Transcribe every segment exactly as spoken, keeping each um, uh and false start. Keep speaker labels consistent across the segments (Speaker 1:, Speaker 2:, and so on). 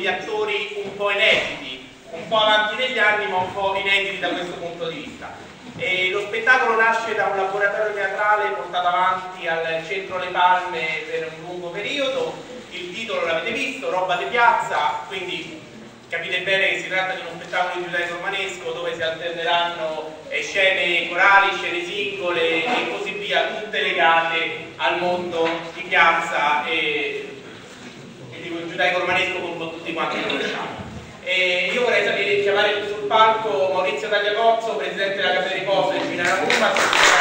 Speaker 1: degli attori un po' inediti, un po' avanti negli anni ma un po' inediti da questo punto di vista. E lo spettacolo nasce da un laboratorio teatrale portato avanti al Centro Le Palme per un lungo periodo. Il titolo l'avete visto, Roba di piazza, quindi capite bene che si tratta di uno spettacolo di giudaico-romanesco dove si alterneranno eh, scene corali, scene singole e così via, tutte legate al mondo di piazza e, e di giudaico-romanesco come tutti quanti lo conosciamo. E io vorrei sapere, chiamare sul palco Maurizio Tagliacozzo, presidente della Casa di Riposo di Milano Roma.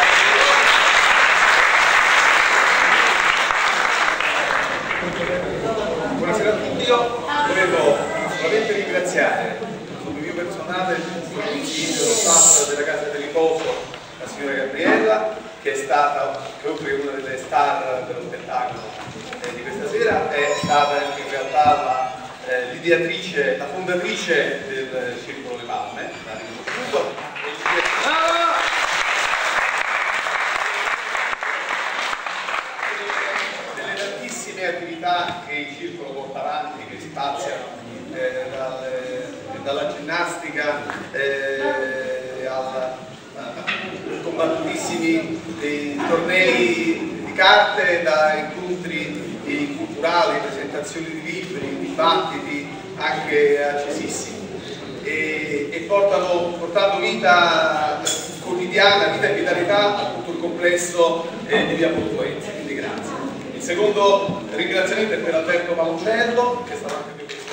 Speaker 2: Buonasera a tutti, io volevo solamente ringraziare sul mio personale il consiglio, lo staff della Casa di Riposo, la signora Gabriella, che è stata proprio una delle star dello spettacolo eh, di questa sera, è stata in realtà la Eh, l'ideatrice, la fondatrice del Circolo Le Palme, l'ha riconosciuto, delle tantissime attività che il Circolo porta avanti, che spaziano eh, dal, eh, dalla ginnastica eh, al, a combattutissimi eh, tornei di carte, da incontri culturali, presentazioni di libri, dibattiti anche accesissimi e, e portano, portando vita quotidiana, vita e vitalità a tutto il complesso eh, di via Portuense, quindi grazie. Il secondo ringraziamento è per Alberto Paloncello, che è stato anche per questo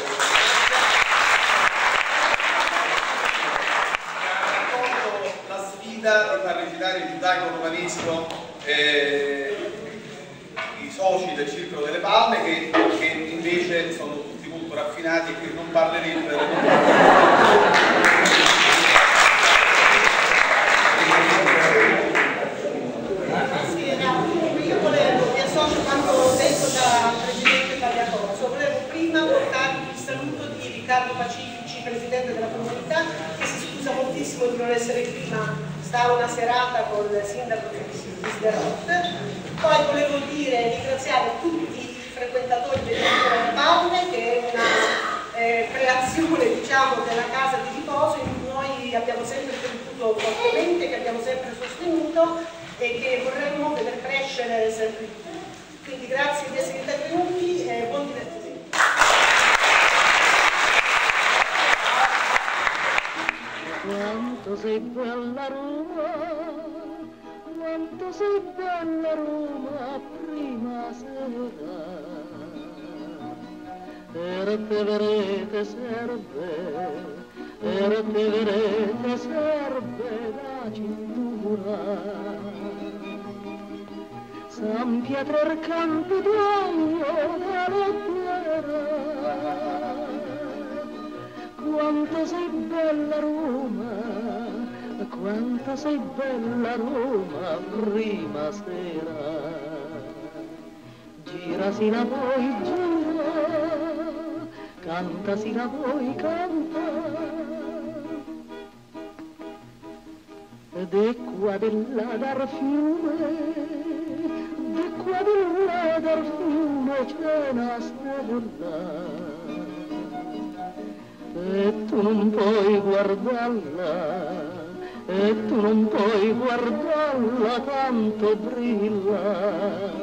Speaker 2: che ha raccolto la sfida di far recitare il giudaico-romanesco eh, i soci del Circolo delle Palme, che, che invece sono tutti molto raffinati e che non parlerebbero.
Speaker 3: Sì, no, io volevo, mi associo quando detto da Presidente Tagliacozzo, volevo prima portarvi il saluto di Riccardo Pacifici, Presidente della Comunità, che si scusa moltissimo di non essere qui, ma sta una serata con il Sindaco di Sderot. Poi volevo dire, ringraziare tutti i frequentatori del Circolo delle Palme, che è una eh, creazione, diciamo, della Casa di Riposo in cui noi abbiamo sempre creduto fortemente, che abbiamo sempre sostenuto e che vorremmo vedere crescere sempre di più. Quindi grazie di essere intervenuti e buon divertimento.
Speaker 4: Quanto sei bella Roma, quanto sei bella Roma prima sera, era te verete serve, era te verete serve la cintura, San Pietro il Campidoglio dalla terra, quanto sei bella Roma, quanto sei bella Roma prima sera, gira si la vuoi gira, canta si la vuoi canta, ed è qua di là dal fiume, di qua di là dal fiume c'è una stella, e tu non puoi guardarla, e tu non puoi guardarla, tanto brilla.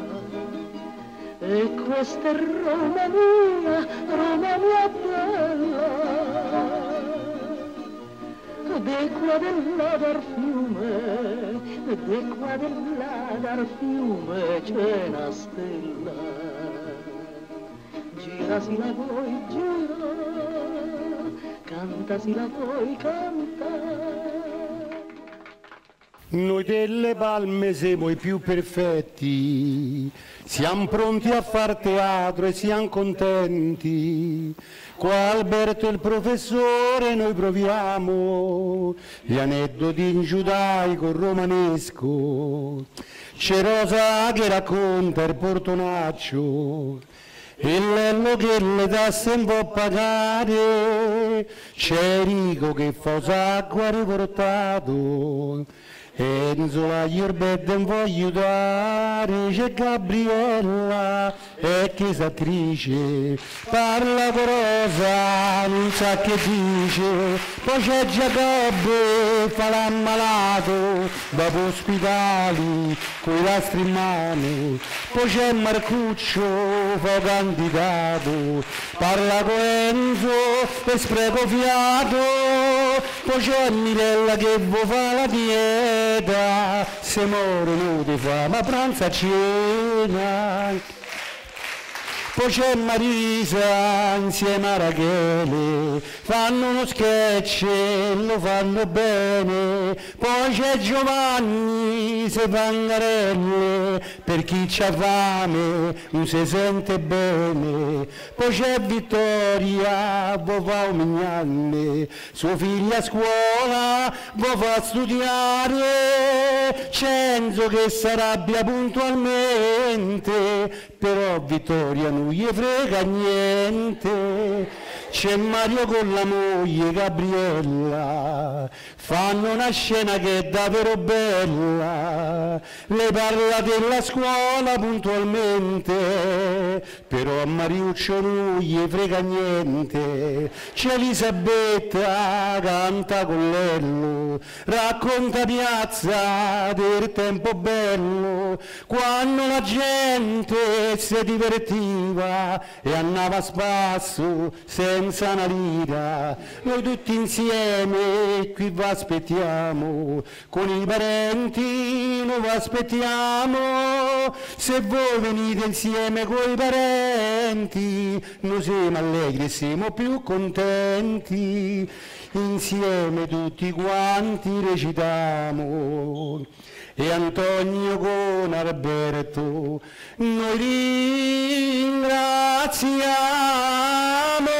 Speaker 4: E questa è Roma mia, Roma mia bella, di qua di là dal fiume, di qua di là dal fiume c'è una stella, gira si la vuoi gira, canta si la vuoi canta.
Speaker 5: Noi delle Palme siamo i più perfetti, siamo pronti a far teatro e siamo contenti. Qua Alberto il professore noi proviamo gli aneddoti in giudaico romanesco. C'è Rosa che racconta il portonaccio, il Lello che le tasse un po' pagare, c'è Rico che fa usacqua riportato, Enzo la ierbetta non voglio aiutare, c'è Gabriella, è che s'attrice, parla corosa, non sa che dice, poi c'è Giacobbe, fa l'ammalato, dopo ospitali, coi lastri in mano, poi c'è Marcuccio, fa candidato, parla con Enzo e spreco fiato, poi c'è Mirella che vuol fa la dieta, se muore non ti fa, ma pranzo a cena. Poi c'è Marisa insieme a Rachele, fanno uno sketch, lo fanno bene. Poi c'è Giovanni, se vangarelle, per chi c'ha fame non si sente bene. Poi c'è Vittoria, vo fa un mignanne, suo figlio a scuola, vo fa studiare. C'è Enzo che s'arrabbia puntualmente, però Vittoria non gli frega niente. C'è Mario con la moglie Gabriella, fanno una scena che è davvero bella. Le parla della scuola puntualmente, però a Mariuccio non gli frega niente. C'è Elisabetta, canta con Lello, racconta piazza del tempo bello, quando la gente si divertiva e andava a spasso senza una lira. Noi tutti insieme qui vi aspettiamo, con i parenti noi vi aspettiamo. Se voi venite insieme con i parenti, noi siamo allegri e siamo più contenti. Insieme tutti quanti recitiamo, e Antonio con Alberto noi ringraziamo.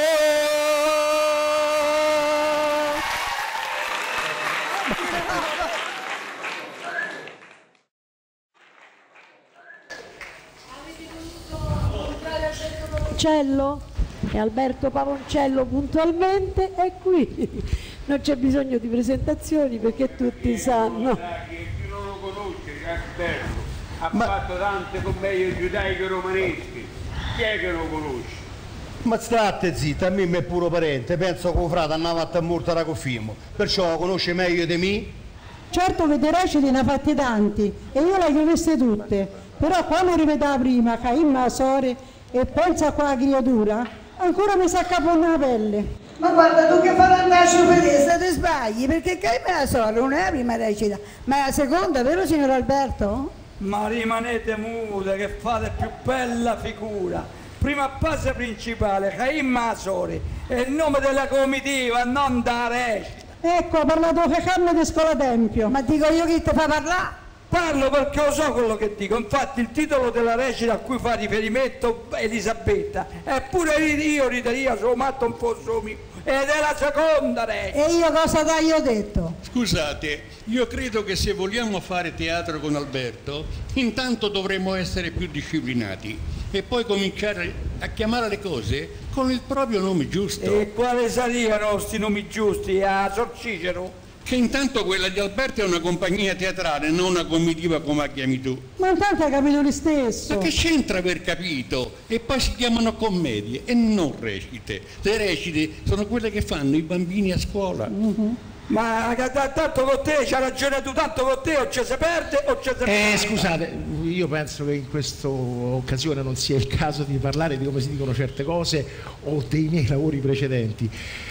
Speaker 6: Cello e Alberto Pavoncello puntualmente è qui. Non c'è bisogno di presentazioni perché tutti sanno.
Speaker 7: Chi non lo conosce, Alberto ha Ma... fatto tante commedie giudaiche romanesche. Chi è che lo conosce?
Speaker 5: Ma state zitta, a me mi è puro parente, penso che il frate andava a morta da Cofimo, perciò lo conosce meglio di me?
Speaker 8: Certo che dei reciti ne ha fatti tanti e io le ho viste tutte, però quando rivedeva prima Caim Asore e pensa qua la creatura, ancora mi sa caponna la pelle.
Speaker 3: Ma guarda, tu che farai andare a sciopero, ti sbagli, perché Caim Asore non è la prima recita, ma è la seconda, vero signor Alberto?
Speaker 9: Ma rimanete mute che fate più bella figura. Prima passa principale, Caim Asore, è il nome della comitiva, non da recita.
Speaker 8: Ecco, ha parlato che carne di scuola tempio.
Speaker 3: Ma dico io chi ti fa parlare?
Speaker 9: Parlo perché lo so quello che dico, infatti il titolo della recita a cui fa riferimento Elisabetta, eppure io ritenía sono matto un po' mio, ed è la seconda recita.
Speaker 3: E io cosa t'ho detto?
Speaker 10: Scusate, io credo che se vogliamo fare teatro con Alberto, intanto dovremmo essere più disciplinati e poi cominciare a chiamare le cose con il proprio nome giusto.
Speaker 9: E quali sarebbero questi nomi giusti? A Sor Cicero?
Speaker 10: Che intanto quella di Alberto è una compagnia teatrale, non una comitiva come la chiami tu.
Speaker 8: Ma intanto hai capito lo stesso.
Speaker 10: Ma che c'entra aver capito? E poi si chiamano commedie e non recite. Le recite sono quelle che fanno i bambini a scuola.
Speaker 8: Uh-huh.
Speaker 9: Ma tanto con te, c'ha ragione tu, tanto con te o ci si perde o ci si perde.
Speaker 11: Eh, scusate, io penso che in questa occasione non sia il caso di parlare di come si dicono certe cose o dei miei lavori precedenti.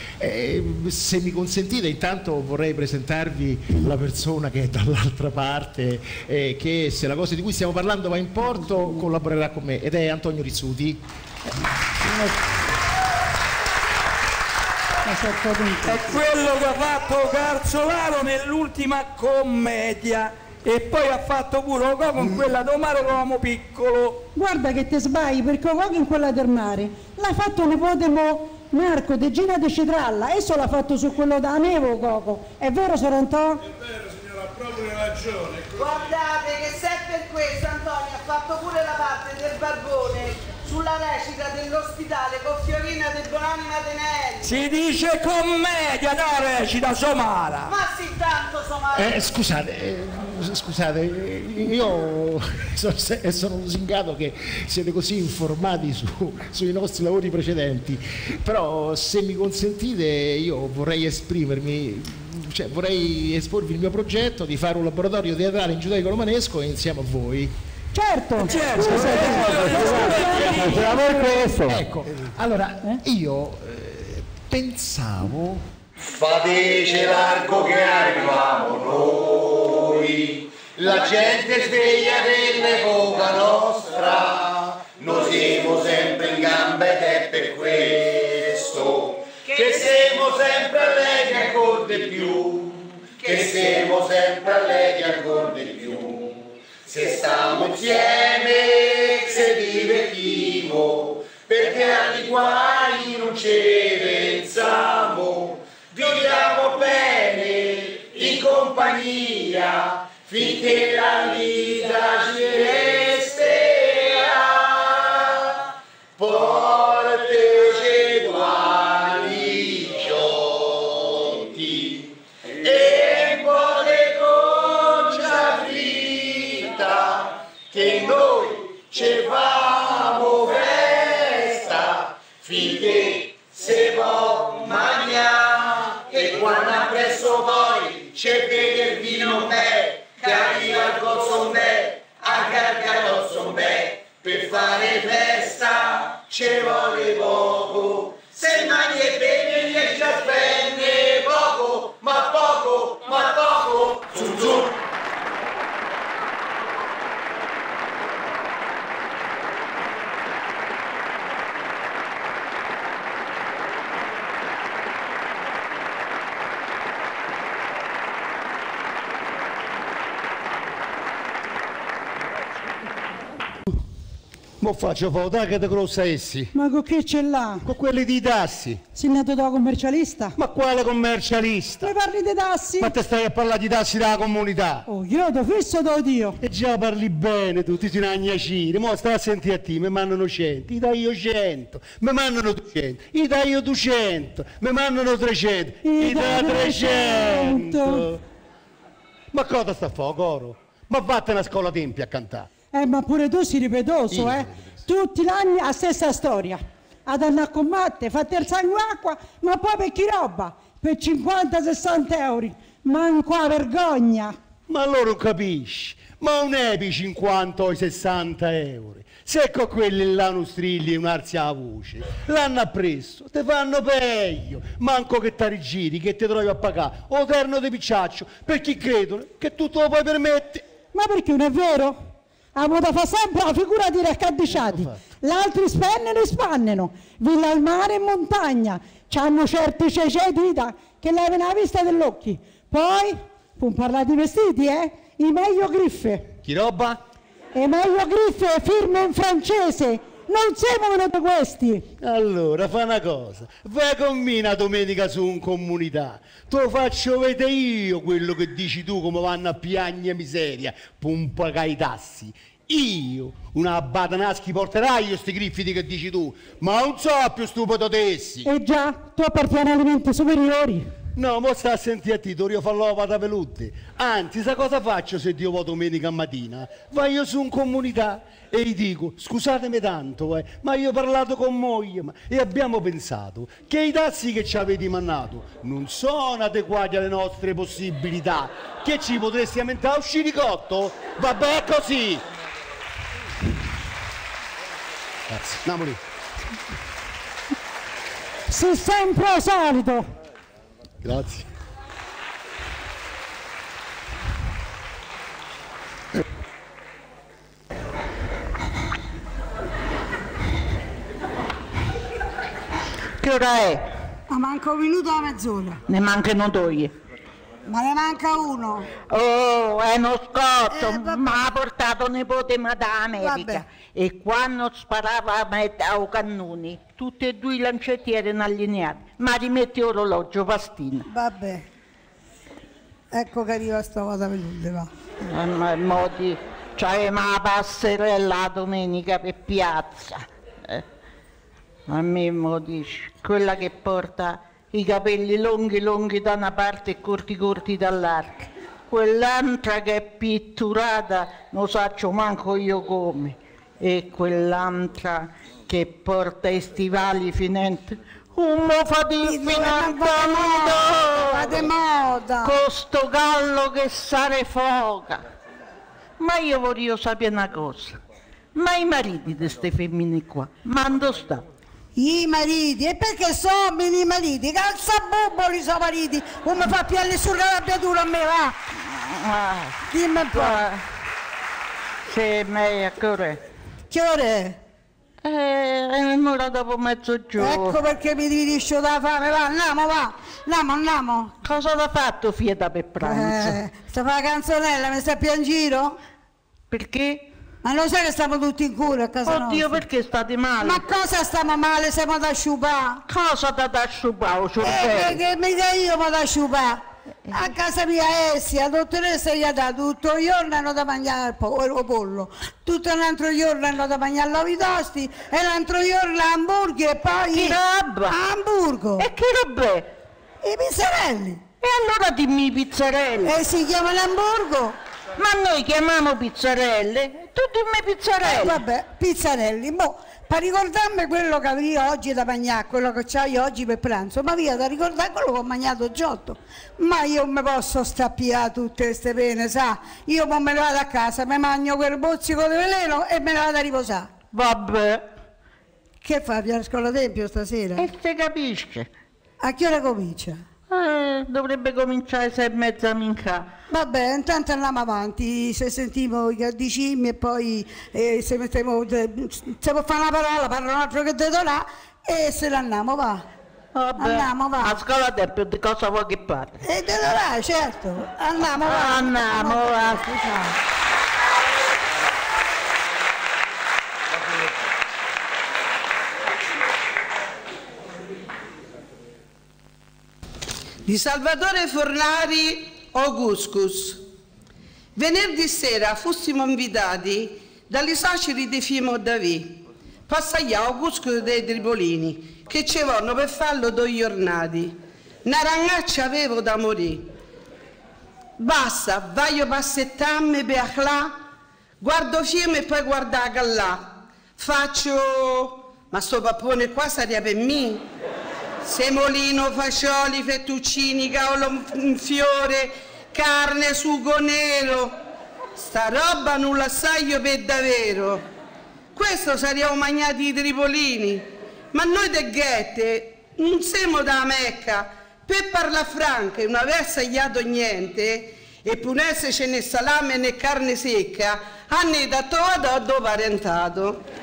Speaker 11: Eh, se mi consentite, intanto vorrei presentarvi la persona che è dall'altra parte, eh, che se la cosa di cui stiamo parlando va in porto collaborerà con me, ed è Antonio Rizzuti.
Speaker 9: È quello che ha fatto Carzolaro nell'ultima commedia e poi ha fatto pure Oco con quella del mare con l'uomo piccolo.
Speaker 8: Guarda che ti sbagli, perché Oco in quella del mare l'ha fatto nipote mo Marco De Gina de Cetralla, esso l'ha fatto su quello da Nevo Coco. È vero, Sorantò?
Speaker 7: È vero, signora, ha proprio ragione.
Speaker 3: Guardate che se è per questo Antonio ha fatto pure la parte del barbone sulla la recita dell'ospitale con Fiorina del Buonanima Tenelli.
Speaker 9: Si dice commedia, no recita, Somara.
Speaker 3: Ma sì, tanto Somara.
Speaker 11: Eh, scusate, eh, scusate, io sono, sono lusingato che siete così informati su, sui nostri lavori precedenti, però se mi consentite io vorrei esprimermi, cioè vorrei esporvi il mio progetto di fare un laboratorio teatrale in giudaico-romanesco insieme a voi.
Speaker 8: Certo,
Speaker 9: Certo,
Speaker 11: Ecco, allora io eh, pensavo.
Speaker 2: Fatece largo che arriviamo noi, la gente sveglia dell'epoca nostra, noi siamo sempre in gamba ed è per questo che siamo sempre allegri ancora di più, che siamo sempre allegri ancora di più. Se stiamo insieme, se divertiamo, perché agli quali non ci pensiamo, viviamo bene in compagnia finché la vita ci resterà. Porteci guariciotti e un po' di concia fritta che noi ci famo festa finché se può mangiare e quando appresso poi c'è bere il vino beh che arriva il cozzo beh a carcadozzo beh per fare festa ci vuole poco se mangi e bevi e ci spende poco ma poco ma poco zu zu.
Speaker 5: Mo faccio foto che te grossa essi.
Speaker 8: Ma con che ce l'ha?
Speaker 5: Con quelli di tassi.
Speaker 8: Sei nato da commercialista?
Speaker 5: Ma quale commercialista?
Speaker 8: Mi parli di tassi?
Speaker 5: Ma te stai a parlare di tassi della comunità?
Speaker 8: Oh, io ti fisso do Dio.
Speaker 5: E già parli bene tu, ti sei una gnacina. Mo stai a sentire a te, mi mandano cento, gli dai io cento, mi mandano duecento, gli dai io duecento, mi mandano trecento, gli dai trecento. Ma cosa sta a fare, coro? Ma vattene a scuola tempia a cantare.
Speaker 8: Eh, ma pure tu sei ripetoso,
Speaker 5: Io
Speaker 8: eh? Tutti gli anni la stessa storia. Ad andare a combattere, fate il sangue acqua, ma poi per chi roba? Per cinquanta sessanta euro. Manco a vergogna.
Speaker 5: Ma allora non capisci? Ma non è per cinquanta o sessanta euro. Se con quelli là non strilli e un'arsi alla voce, l'hanno appresso, te fanno peggio. Manco che ti rigiri, che ti trovi a pagare. O terno di picciaccio, per chi credono che tu te lo puoi permettere.
Speaker 8: Ma perché non è vero? A moda fa sempre la figura di raccadiciati, l'altri spennano e spannano, villa al mare e montagna, c'hanno certi ceceti che levano la vista dell'occhio. Poi, per parlare di vestiti, eh, i meglio griffe.
Speaker 5: Chi roba?
Speaker 8: E meglio griffe e firme in francese, non siamo uno di questi.
Speaker 5: Allora, fa una cosa, vai con me una domenica su un comunità, te lo faccio vedere io quello che dici tu come vanno a piagne miseria, pompa i tassi. Io, una badanaschi porterai io sti griffiti che dici tu, ma non so più stupido di essi.
Speaker 8: E già, tu appartieni agli alimenti superiori.
Speaker 5: No, mo sta a sentire a te, io farò la pata pelutte. Anzi, sa cosa faccio se Dio va domenica mattina? Vai io su un comunità e gli dico, scusatemi tanto, eh, ma io ho parlato con moglie ma... e abbiamo pensato che i tassi che ci avete mandato non sono adeguati alle nostre possibilità. Che ci potresti aumentare un sciricotto? Vabbè, così. Grazie, andiamo lì.
Speaker 8: Sei sempre al solito.
Speaker 5: Grazie.
Speaker 12: Che ora è?
Speaker 3: Ma manca un minuto a mezz'ora.
Speaker 12: Ne mancano due.
Speaker 3: Ma ne manca uno.
Speaker 12: Oh, è uno scotto,
Speaker 3: Eh,
Speaker 12: ma ha portato nipote ma da America.
Speaker 3: Vabbè.
Speaker 12: E quando sparava a met- a cannoni, tutti e due i lancetti erano allineati. Ma rimetti orologio, pastina.
Speaker 3: Vabbè. Ecco che arriva sta cosa pelude, va.
Speaker 12: Eh, ma modi, c'aveva la passerella la domenica per piazza. Eh, A me mo dici, quella che porta i capelli lunghi lunghi da una parte e corti corti dall'altra. Quell'altra che è pitturata, non saccio manco io come. E quell'altra che porta i stivali finenti. Un mofatino
Speaker 8: va di moda.
Speaker 12: Con sto gallo che sare foca. Ma io voglio sapere una cosa. Ma i mariti di queste femmine qua, ma dove stanno?
Speaker 8: I mariti, e perché sono i mariti? Calzabubboli sono mariti, come fa pielle sulla rabbiatura a me, va?
Speaker 12: Ah,
Speaker 8: Dimmi un po'.
Speaker 12: Sì, me a che ore?
Speaker 8: Che ore?
Speaker 12: Eh, è un'ora dopo mezzogiorno.
Speaker 8: Ecco perché mi dividisci da fame, va, andiamo, va, andiamo, andiamo.
Speaker 12: Cosa l'ha fatto Fieta per pranzo?
Speaker 8: Eh, sta fa la canzonella, mi sta più in giro?
Speaker 12: Perché?
Speaker 8: Ma lo sai che stiamo tutti in cura a casa nostra?
Speaker 12: Oddio, perché state male?
Speaker 8: Ma cosa stiamo male? Siamo da sciupà?
Speaker 12: Cosa da da sciupà, o
Speaker 8: Eh, che, che mica io mi da sciupà. A casa mia essi, la dottoressa gli ha dato tutto il giorno hanno da mangiare il po- il pollo, tutto l'altro giorno hanno da mangiare l'uovi tosti e l'altro giorno hamburger e poi...
Speaker 12: Che roba?
Speaker 8: Hamburgo!
Speaker 12: E che roba è?
Speaker 8: I pizzarelli!
Speaker 12: E allora dimmi i pizzarelli!
Speaker 8: E si chiamano hamburgo!
Speaker 12: Ma noi chiamiamo pizzarelle? Tu dimmi pizzarelli!
Speaker 8: Eh, vabbè, pizzarelli, boh, per ricordarmi quello che avevi oggi da mangiare, quello che c'hai oggi per pranzo, ma via da ricordare quello che ho mangiato giotto. Ma io mi posso stappiare tutte queste pene, sa? Io poi me ne vado a casa, mi mangio quel bozzico di veleno e me ne vado a riposare.
Speaker 12: Vabbè.
Speaker 8: Che fa, Piano Scuola Tempio stasera?
Speaker 12: E se capisce?
Speaker 8: A che ora comincia?
Speaker 12: Eh, dovrebbe cominciare alle sei e mezza minca.
Speaker 8: Vabbè, intanto andiamo avanti, se sentiamo i caddicimmi e poi eh, se mettiamo, se può fare una parola, parla un altro che dedo là e se ne andiamo, va.
Speaker 12: Vabbè.
Speaker 8: Andiamo, va.
Speaker 12: A scuola Tempio di cosa vuoi che parli?
Speaker 8: E dedo là, certo. Andiamo, va.
Speaker 12: Andiamo, va.
Speaker 13: Di Salvatore Fornari Augustus. Venerdì sera fossimo invitati dagli saceri di Fimo Davì, passagli a Augustus dei Tripolini, che ci vanno per farlo due giornati. Una ragazza avevo da morire. Basta, voglio passettarmi per là, guardo Fiume e poi guarda là. Faccio, ma sto pappone qua sarebbe per me? Semolino, fagioli, fettuccini, cavolo in fiore, carne, sugo nero. Sta roba non la sai io per davvero. Questo saremmo mangiati i tripolini. Ma noi de ghette non siamo da Mecca. Per parlare franca, una versa gli ha dato niente, e punesse ce ne salame né carne secca, hanno dato a do parentato.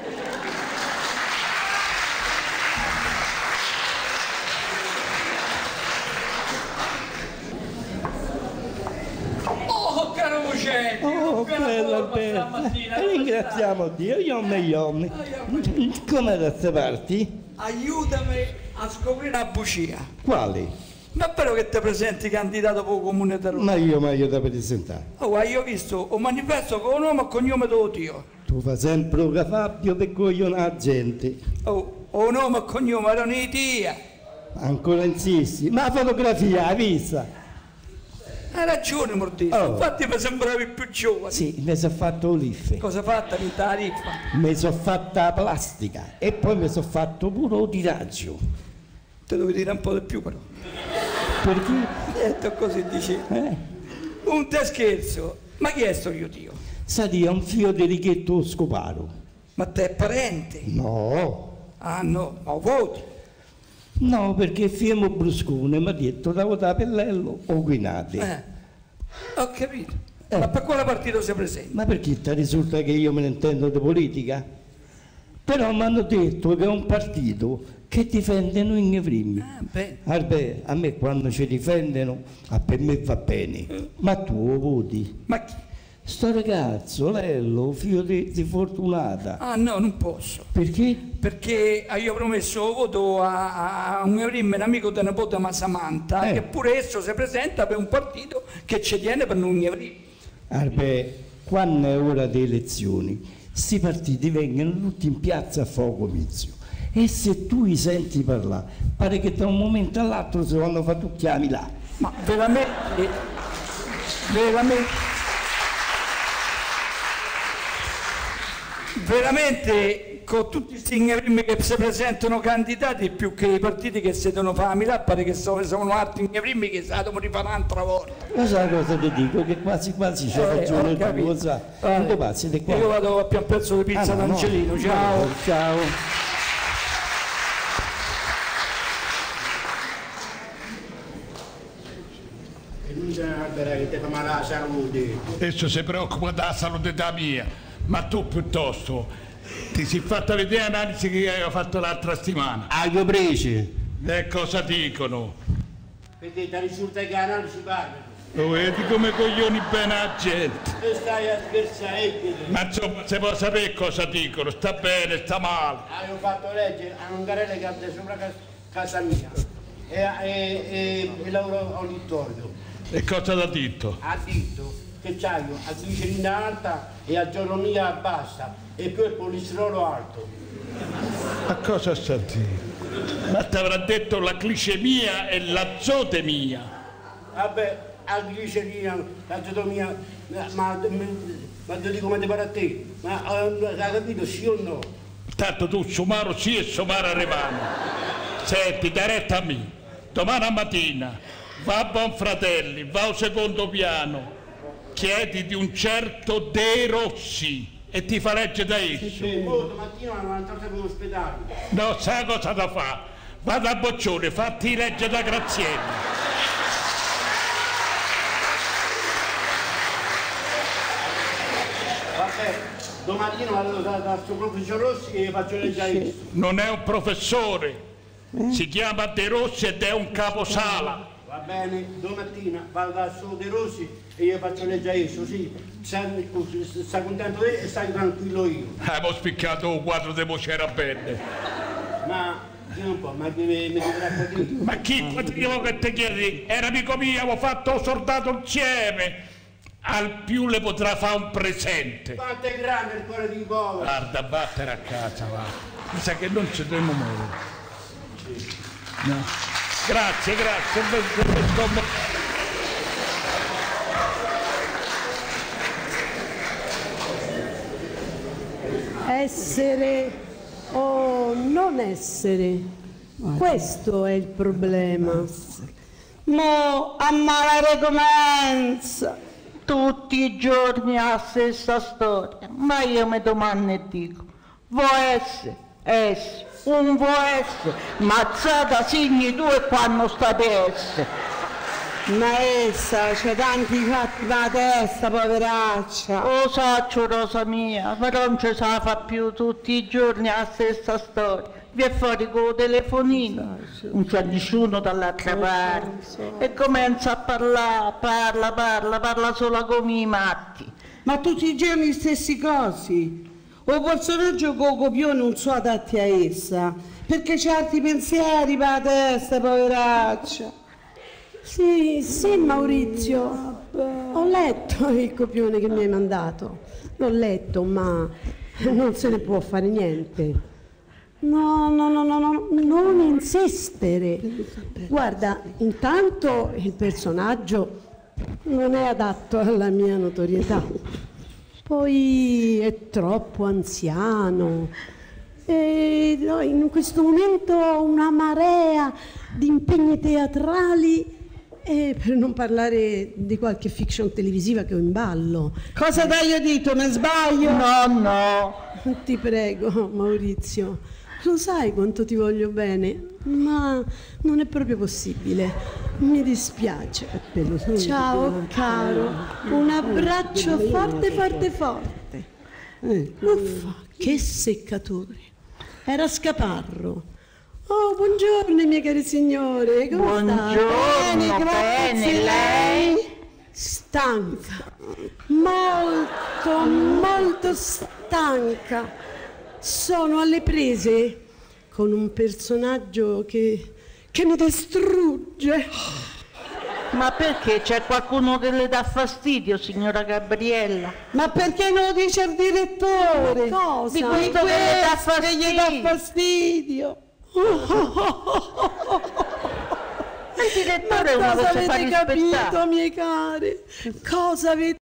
Speaker 14: Oh, bella Alberta, ringraziamo Dio, io me gli uomini. Come da queste parti?
Speaker 9: Aiutami a scoprire una bugia.
Speaker 14: Quali?
Speaker 9: Ma però che ti presenti candidato per il comune di Roma?
Speaker 14: Ma io mi aiuto da presentare.
Speaker 9: Oh, io ho visto un manifesto con un nome e cognome tuo Dio.
Speaker 14: Tu fai sempre un Fabio per coglione la gente.
Speaker 9: Oh, un nome e cognome erano i tia.
Speaker 14: Ancora insisti? Ma la fotografia, hai vista?
Speaker 9: Hai ragione, Mortizio,
Speaker 14: Oh.
Speaker 9: infatti mi sembravi più giovane.
Speaker 14: Sì, mi sono fatto l'iffe.
Speaker 9: Cosa fatta in la riffa?
Speaker 14: Mi sono fatta la plastica e poi mi sono fatto pure un tiraggio.
Speaker 9: Te devi dire un po' di più però.
Speaker 14: Perché?
Speaker 9: Detto così dice.
Speaker 14: Eh?
Speaker 9: Un te scherzo. Ma chi è sto io Dio?
Speaker 14: Sati, è un figlio di Righetto Scoparo.
Speaker 9: Ma te è parente?
Speaker 14: No.
Speaker 9: Ah no, ma voti?
Speaker 14: No, perché Fiemo Bruscone mi ha detto da votare Pellello o Guinati.
Speaker 9: Eh, ho capito. Eh. Ma per quale partito si presenta?
Speaker 14: Ma perché ti risulta che io me ne intendo di politica? Però mi hanno detto che è un partito che difende noi in primi.
Speaker 9: Ah, bene.
Speaker 14: Vabbè, a me quando ci difendono, a per me va bene. Eh. Ma tu lo voti?
Speaker 9: Ma chi?
Speaker 14: Sto ragazzo, Lello, figlio di, di Fortunata.
Speaker 9: Ah no, non posso.
Speaker 14: Perché?
Speaker 9: Perché io ho promesso voto a, a un mio primo amico di nipote Samantha,
Speaker 14: eh.
Speaker 9: che pure esso si presenta per un partito che ci tiene per non primo.
Speaker 14: Vabbè, quando è ora delle elezioni, questi partiti vengono tutti in piazza a fare comizio. E se tu li senti parlare, pare che da un momento all'altro si vanno a fare tutti a Milano.
Speaker 9: Ma veramente, veramente, veramente con tutti questi ignorimi che si presentano candidati, più che i partiti che si devono fare a Milano, pare che sono, sono altri ignorimi che si devono rifare un'altra volta.
Speaker 14: Lo sai cosa ti dico? Che quasi quasi c'è
Speaker 9: Eh,
Speaker 14: ragione
Speaker 9: ho
Speaker 14: tu,
Speaker 9: capito.
Speaker 14: lo sai.
Speaker 9: Vale.
Speaker 14: Non ti passi di qua.
Speaker 9: Io vado a più un pezzo di pizza
Speaker 14: Ah, no, no.
Speaker 9: d'Angelino, ciao.
Speaker 14: Ciao.
Speaker 15: E non c'è un'albera che ti fa male alla salute.
Speaker 10: Adesso si preoccupa della salute da mia, ma tu piuttosto ti sei fatta vedere l'analisi che avevo fatto l'altra settimana.
Speaker 15: Ah, io presi.
Speaker 10: E cosa dicono?
Speaker 15: Vedete, risulta che l'analisi parla.
Speaker 10: Lo vedi come coglioni bene la gente.
Speaker 15: E stai a scherzare, eh?
Speaker 10: Ma insomma, se può sapere cosa dicono, sta bene, sta male.
Speaker 15: Avevo fatto leggere a un carrello che abita sopra casa, casa mia e, e, e, e lavoro all'auditorio.
Speaker 10: E cosa ti ha detto?
Speaker 15: Ha detto che c'hai la glicerina alta e la geonomia bassa e più il polistirolo alto.
Speaker 10: Ma cosa sta a dire? Ma ti avrà detto la glicemia e l'azotemia.
Speaker 15: Vabbè, la glicerina, la geonomia, ma, ma, ma te dico come ti pare a te, ma eh, hai capito sì o no?
Speaker 10: Tanto tu Somaro sì e Somaro rimane. Senti, dai retta a me. Domani mattina va a Bonfratelli, va al secondo piano, chiedi di un certo De Rossi e ti fa leggere da esso.
Speaker 15: Oh, domattina non andate per l'ospedale.
Speaker 10: No, sai cosa da fa? Vada a Boccione, fatti leggere da Grazielli.
Speaker 15: Vabbè, domattina vado da, da suo professor Rossi e gli faccio leggere io.
Speaker 10: Non è un professore, si chiama De Rossi ed è un caposala.
Speaker 15: Va bene, domattina vado da suo De Rossi e gli faccio leggere io, sì. Sta, sta contento te e stai tranquillo io.
Speaker 10: Abbiamo spiccato un quadro di Mocera bene.
Speaker 15: Ma, dimmi un po', ma che mi, mi dirà così?
Speaker 10: Ma chi quadrivo che ti chiedi? Era amico mio, avevo fatto soldato insieme. Al più le potrà fare un presente.
Speaker 15: Quanto è grande il cuore di povero?
Speaker 10: Guarda, vattene a casa, va. Mi sa che non ci dobbiamo muovere. No. Grazie, grazie.
Speaker 6: Essere o non essere, questo è il problema.
Speaker 12: Mo a male ricomincia. Tutti i giorni la stessa storia, ma io mi domando e dico, vuoi essere, essere, un vuoi essere, mazzata segni due quando state essere.
Speaker 13: Ma essa, c'è tanti fatti la testa, poveraccia.
Speaker 12: Lo so, rosa mia, però non ci sa fa più tutti i giorni la stessa storia. Vi è fuori con il telefonino, non c'è nessuno dall'altra parte. E comincia a parlare, parla, parla, parla solo come i matti.
Speaker 13: Ma tutti i giorni gli stessi cosi. O personaggio con copione non so adatti a essa, perché c'ha altri pensieri per la testa, poveraccia.
Speaker 6: Sì, sì Maurizio, ho letto il copione che mi hai mandato, l'ho letto, ma non se ne può fare niente. No, no, no, no, no, non insistere. Guarda, intanto il personaggio non è adatto alla mia notorietà. Poi è troppo anziano. E no, in questo momento ho una marea di impegni teatrali e per non parlare di qualche fiction televisiva che ho in ballo.
Speaker 13: Cosa dai io dito, mi sbaglio?
Speaker 12: No, no.
Speaker 6: Ti prego, Maurizio. Lo sai quanto ti voglio bene, ma non è proprio possibile. Mi dispiace. Ciao caro, un abbraccio forte, forte, forte. Uffa, che seccatore. Era Scaparro. Oh, buongiorno miei cari signore, come
Speaker 12: Buongiorno,
Speaker 6: state?
Speaker 12: bene,
Speaker 6: grazie.
Speaker 12: lei?
Speaker 6: Stanca, molto, molto stanca. Sono alle prese con un personaggio che, che mi distrugge.
Speaker 12: Ma perché? C'è qualcuno che le dà fastidio, signora Gabriella?
Speaker 13: Ma perché non lo dice il direttore?
Speaker 6: Ma cosa?
Speaker 12: Di questo che le dà
Speaker 13: Che gli dà
Speaker 12: fastidio.
Speaker 13: fastidio.
Speaker 12: Il direttore è
Speaker 6: Ma
Speaker 12: uno
Speaker 6: cosa
Speaker 12: che si fa
Speaker 6: avete
Speaker 12: rispettare.
Speaker 6: capito, miei cari? Cosa avete